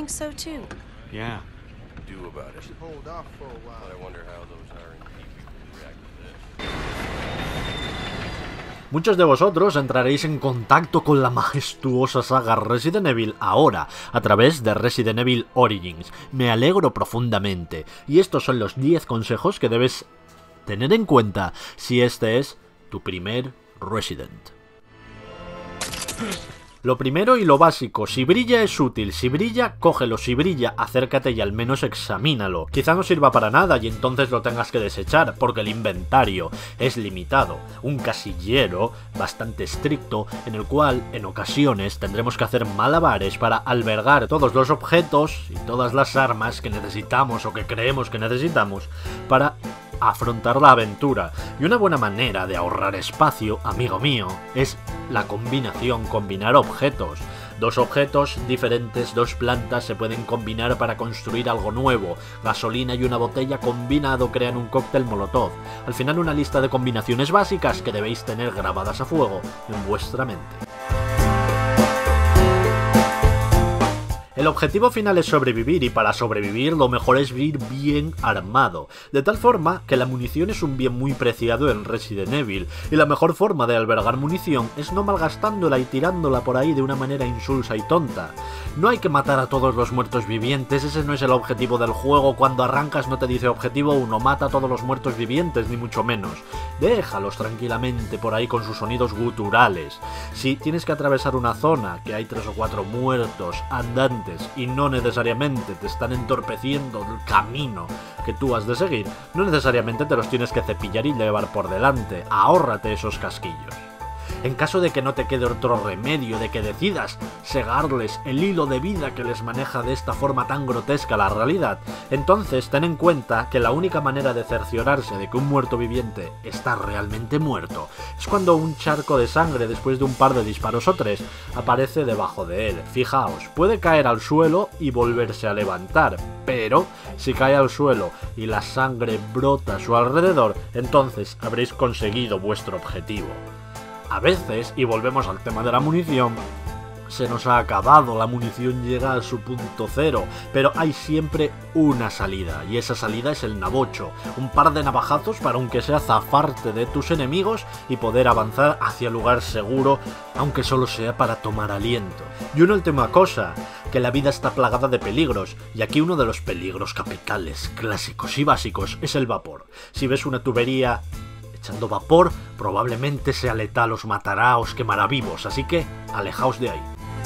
think so too. Yeah. Do about it. Hold off for a while. But I wonder how those hiring people react to this. Muchos de vosotros entraréis en contacto con la majestuosa saga Resident Evil ahora, a través de Resident Evil Origins. Me alegro profundamente. Y estos son los 10 consejos que debes tener en cuenta si este es tu primer Resident. Lo primero y lo básico, si brilla es útil, si brilla, cógelo, si brilla, acércate y al menos examínalo. Quizá no sirva para nada y entonces lo tengas que desechar, porque el inventario es limitado. Un casillero bastante estricto, en el cual, en ocasiones, tendremos que hacer malabares para albergar todos los objetos y todas las armas que necesitamos o que creemos que necesitamos para afrontar la aventura. Y una buena manera de ahorrar espacio, amigo mío, es la combinación, combinar objetos. Dos objetos diferentes, dos plantas se pueden combinar para construir algo nuevo. Gasolina y una botella combinado crean un cóctel molotov. Al final, una lista de combinaciones básicas que debéis tener grabadas a fuego en vuestra mente. El objetivo final es sobrevivir, y para sobrevivir lo mejor es ir bien armado, de tal forma que la munición es un bien muy preciado en Resident Evil, y la mejor forma de albergar munición es no malgastándola y tirándola por ahí de una manera insulsa y tonta. No hay que matar a todos los muertos vivientes, ese no es el objetivo del juego. Cuando arrancas no te dice objetivo 1, mata a todos los muertos vivientes, ni mucho menos. Déjalos tranquilamente por ahí con sus sonidos guturales. Si tienes que atravesar una zona que hay 3 o 4 muertos andantes y no necesariamente te están entorpeciendo el camino que tú has de seguir, no necesariamente te los tienes que cepillar y llevar por delante. Ahórrate esos casquillos. En caso de que no te quede otro remedio, de que decidas segarles el hilo de vida que les maneja de esta forma tan grotesca la realidad, entonces ten en cuenta que la única manera de cerciorarse de que un muerto viviente está realmente muerto es cuando un charco de sangre, después de un par de disparos o 3, aparece debajo de él. Fijaos, puede caer al suelo y volverse a levantar, pero si cae al suelo y la sangre brota a su alrededor, entonces habréis conseguido vuestro objetivo. A veces, y volvemos al tema de la munición, se nos ha acabado, la munición llega a su punto cero, pero hay siempre una salida, y esa salida es el navocho, un par de navajazos para aunque sea zafarte de tus enemigos y poder avanzar hacia el lugar seguro, aunque solo sea para tomar aliento. Y una última cosa, que la vida está plagada de peligros, y aquí uno de los peligros capitales, clásicos y básicos es el vapor. Si ves una tubería echando vapor, probablemente sea letal, os matará, os quemará vivos, así que alejaos de ahí.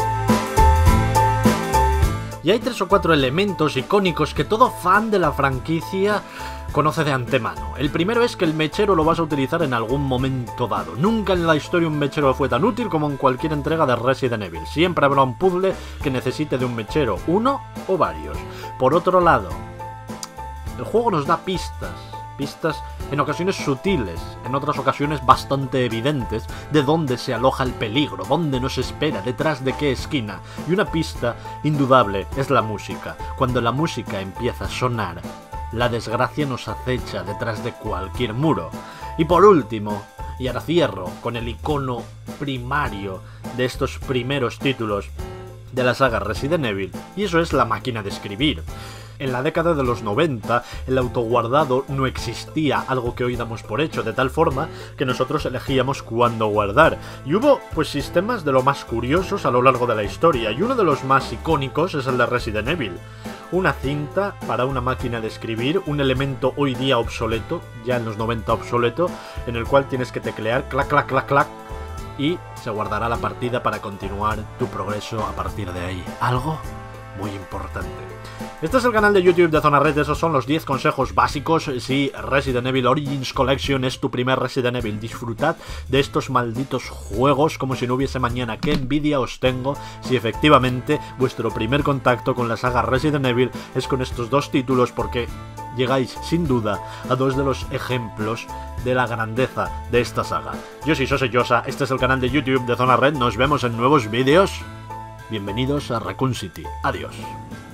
Y hay 3 o 4 elementos icónicos que todo fan de la franquicia conoce de antemano. El primero es que el mechero lo vas a utilizar en algún momento dado. Nunca en la historia un mechero fue tan útil como en cualquier entrega de Resident Evil. Siempre habrá un puzzle que necesite de un mechero, uno o varios. Por otro lado, el juego nos da pistas en ocasiones sutiles, en otras ocasiones bastante evidentes, de dónde se aloja el peligro, dónde nos espera, detrás de qué esquina. Y una pista indudable es la música. Cuando la música empieza a sonar, la desgracia nos acecha detrás de cualquier muro. Y por último, y ahora cierro con el icono primario de estos primeros títulos de la saga Resident Evil, y eso es la máquina de escribir. En la década de los 90, el autoguardado no existía, algo que hoy damos por hecho, de tal forma que nosotros elegíamos cuándo guardar. Y hubo, pues, sistemas de lo más curiosos a lo largo de la historia, y uno de los más icónicos es el de Resident Evil. Una cinta para una máquina de escribir, un elemento hoy día obsoleto, ya en los 90 obsoleto, en el cual tienes que teclear clac, clac, clac, clac, y se guardará la partida para continuar tu progreso a partir de ahí. Algo muy importante. Este es el canal de YouTube de Zona Red, esos son los 10 consejos básicos si Resident Evil Origins Collection es tu primer Resident Evil. Disfrutad de estos malditos juegos como si no hubiese mañana. Qué envidia os tengo si efectivamente vuestro primer contacto con la saga Resident Evil es con estos dos títulos, porque llegáis sin duda a dos de los ejemplos de la grandeza de esta saga. Yo soy Sosellosa, este es el canal de YouTube de Zona Red, nos vemos en nuevos vídeos. Bienvenidos a Raccoon City. Adiós.